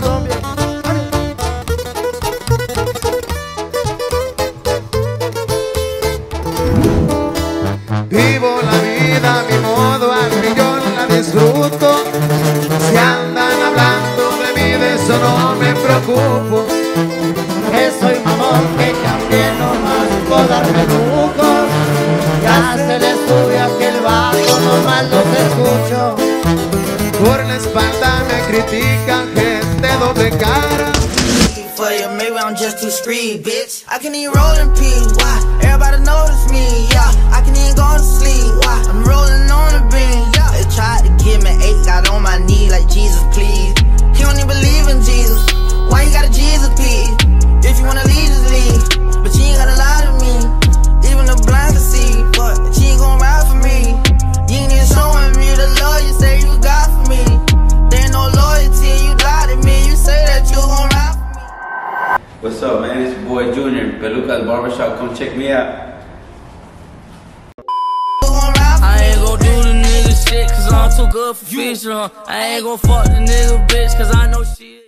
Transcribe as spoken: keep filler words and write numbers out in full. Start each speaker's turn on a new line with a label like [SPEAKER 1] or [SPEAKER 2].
[SPEAKER 1] Colombia. Vivo la vida a mi modo, al millón la disfruto. Si andan hablando de mí, de eso no me preocupo.
[SPEAKER 2] Que soy mamón, que cambié nomás por darme lujos. Ya se les sube aquel bajo, nomás los escucho.
[SPEAKER 1] Por la espalda me critican gente doble cara.
[SPEAKER 3] For you, maybe I'm just too street, bitch. I can even roll in peace, why? Everybody notice me, yeah. I can even go to sleep, why? I'm rolling on the beam, yeah. They tried to give me eight, got on my knee like Jesus, please. He don't even believe in Jesus. Why you got a Jesus, please? If you wanna leave, just leave. But you ain't gotta lie to me. Even the blind can see, but she ain't gon' ride for me. You ain't even showing me the love you say you got for me. There ain't no loyalty, you lie to me. You say that you gon' ride for me.
[SPEAKER 4] What's up, man? It's your boy Junior, Pelukas Barbershop. Come check me out.
[SPEAKER 3] I ain't gon' do the nigga shit, cause I'm too good for fish, huh? I ain't gon' fuck the nigga bitch, cause I know she